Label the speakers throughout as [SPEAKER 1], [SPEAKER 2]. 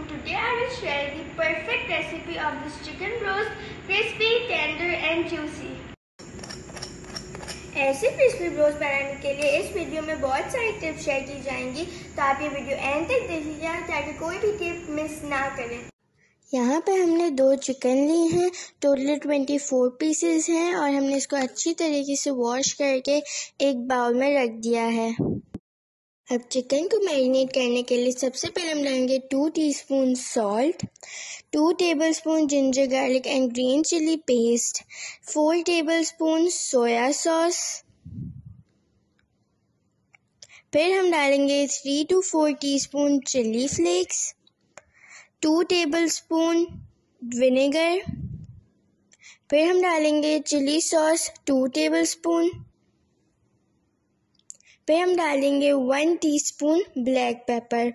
[SPEAKER 1] Today I will share the perfect recipe of this chicken roast, crispy, tender and juicy. ऐसे crispy roast बनाने के लिए इस video में बहुत सारी टिप्स शेयर की जाएंगी, तो आप ये वीडियो एंड तक देखिएगा ताकि कोई भी टिप मिस ना करें। यहाँ पे हमने 2 चिकन ली हैं, टोटल 24 पीसेस हैं और हमने इसको अच्छी तरीके से वॉश करके एक बाउल में रख दिया है। अब चिकन को मैरिनेट करने के लिए सबसे पहले हम डालेंगे 2 teaspoon salt, 2 tablespoon ginger garlic and green chilli paste, 4 tablespoon soya sauce. फिर हम डालेंगे 3 to 4 teaspoon chilli flakes, 2 tablespoon vinegar. फिर हम डालेंगे चिली सॉस 2 टेबलस्पून। फिर हम डालेंगे 1 टीस्पून ब्लैक पेपर।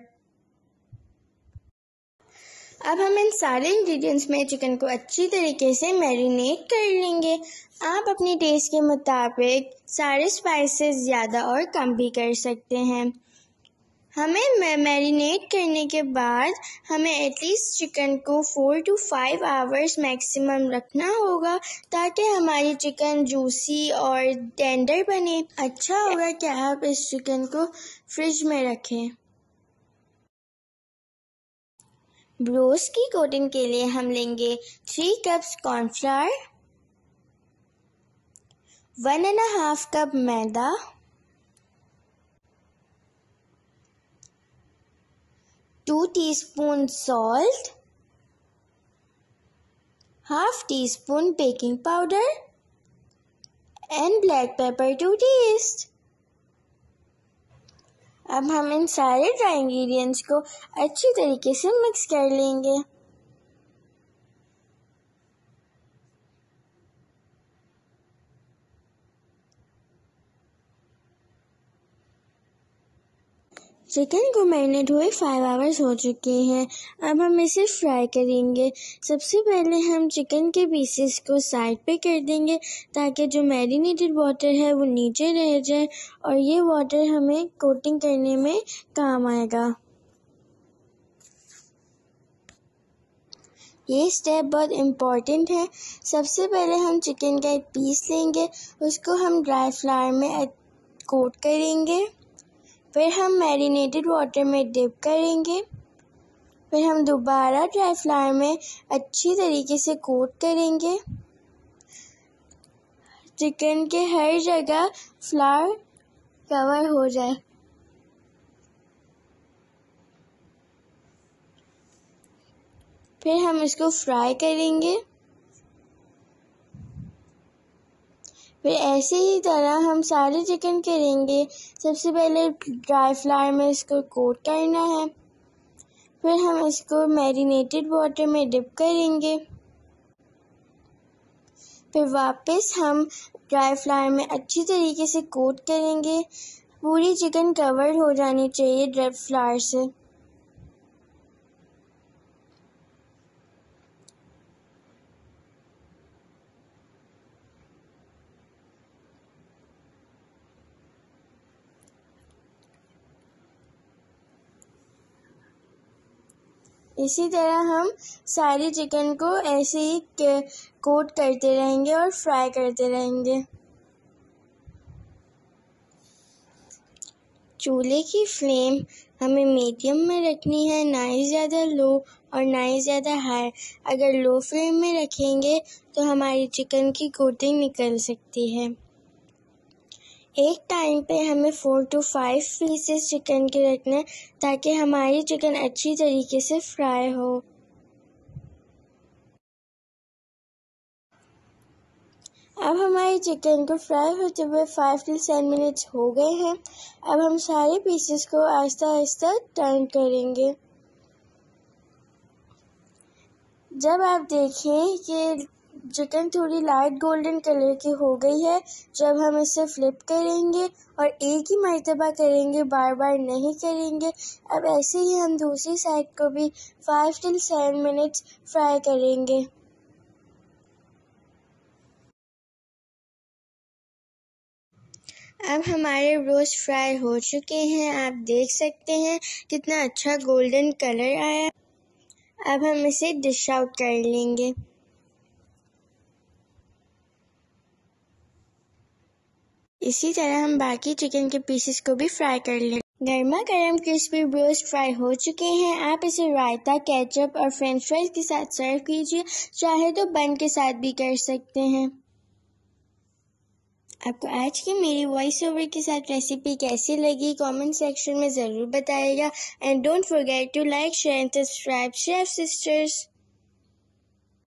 [SPEAKER 1] अब हम इन सारे इंग्रेडिएंट्स में चिकन को अच्छी तरीके से मैरिनेट कर लेंगे। आप अपनी टेस्ट के मुताबिक सारे स्पाइसेस ज़्यादा और कम भी कर सकते हैं। हमें मैरिनेट करने के बाद हमें एटलीस्ट चिकन को 4 to 5 आवर्स मैक्सिमम रखना होगा ताकि हमारी चिकन जूसी और टेंडर बने। अच्छा होगा कि आप इस चिकन को फ्रिज में रखें। ब्रोस्ट की कोटिंग के लिए हम लेंगे 3 cups cornflour, 1.5 cup maida, 2 teaspoon salt, half teaspoon baking powder and black pepper to taste. अब हम इन सारे ड्राई इंग्रेडिएंट्स को अच्छी तरीके से मिक्स कर लेंगे। चिकन को मैरिनेट हुए 5 आवर्स हो चुके हैं। अब हम इसे फ्राई करेंगे। सबसे पहले हम चिकन के पीसेस को साइड पे कर देंगे ताकि जो मैरिनेटेड वाटर है वो नीचे रह जाए और ये वाटर हमें कोटिंग करने में काम आएगा। ये स्टेप बहुत इम्पॉर्टेंट है। सबसे पहले हम चिकन का एक पीस लेंगे, उसको हम ड्राई फ्लावर में कोट करेंगे। फिर हम मैरिनेटेड वाटर में डिप करेंगे। फिर हम दोबारा ड्राई फ्लावर में अच्छी तरीके से कोट करेंगे। चिकन के हर जगह फ्लावर कवर हो जाए। फिर हम इसको फ्राई करेंगे। फिर ऐसे ही तरह हम सारे चिकन करेंगे। सबसे पहले ड्राई फ्लावर में इसको कोट करना है। फिर हम इसको मैरिनेटेड वाटर में डिप करेंगे। फिर वापस हम ड्राई फ्लावर में अच्छी तरीके से कोट करेंगे। पूरी चिकन कवर हो जानी चाहिए ड्राई फ्लावर से। इसी तरह हम सारी चिकन को ऐसे ही कोट करते रहेंगे और फ्राई करते रहेंगे। चूल्हे की फ्लेम हमें मीडियम में रखनी है, ना ही ज़्यादा लो और ना ही ज़्यादा हाई। अगर लो फ्लेम में रखेंगे तो हमारी चिकन की कोटिंग निकल सकती है। एक टाइम पे हमें 4 to 5 पीसेस चिकन के रखने ताकि हमारी चिकन अच्छी तरीके से फ्राई हो। अब हमारी चिकन को फ्राई होते हुए 5 to 7 मिनट्स हो गए हैं। अब हम सारे पीसेस को आहिस्ता आहिस्ता टर्न करेंगे। जब आप देखें कि चिकन थोड़ी लाइट गोल्डन कलर की हो गई है, जब हम इसे फ्लिप करेंगे और एक ही मर्तबा करेंगे, बार बार नहीं करेंगे। अब ऐसे ही हम दूसरी साइड को भी 5 to 7 मिनट्स फ्राई करेंगे। अब हमारे रोस्ट फ्राई हो चुके हैं। आप देख सकते हैं कितना अच्छा गोल्डन कलर आया। अब हम इसे डिश आउट कर लेंगे। इसी तरह हम बाकी चिकन के पीसेस को भी फ्राई कर लेंगे। गर्मा गर्म क्रिस्पी ब्रोस्ट फ्राई हो चुके हैं। आप इसे रायता, केचप और फ्रेंच फ्राइज के साथ सर्व कीजिए। चाहे तो बन के साथ भी कर सकते हैं। आपको आज की मेरी वॉइस ओवर के साथ रेसिपी कैसी लगी कमेंट सेक्शन में ज़रूर बताइएगा। And don't forget to like, share and subscribe chef sisters.